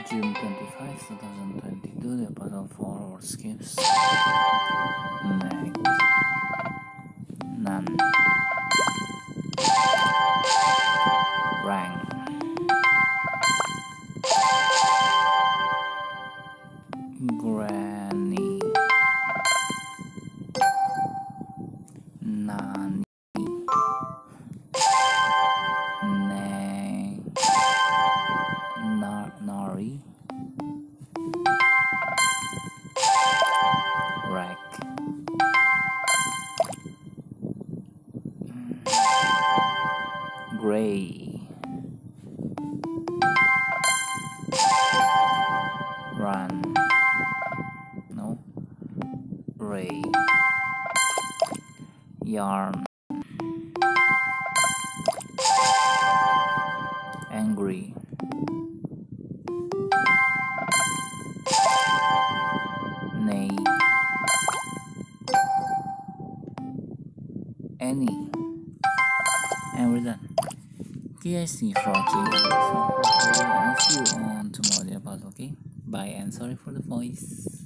June 25, 2022, the puzzle for WORDSCAPES. Neck, none, rank, granny, nanny, nari, rack, gray, run, no, ray, yarn, angry, nay, any. And we're done. Okay, I see you for watching. So, I'll see you on tomorrow, puzzle. Okay, bye and sorry for the voice.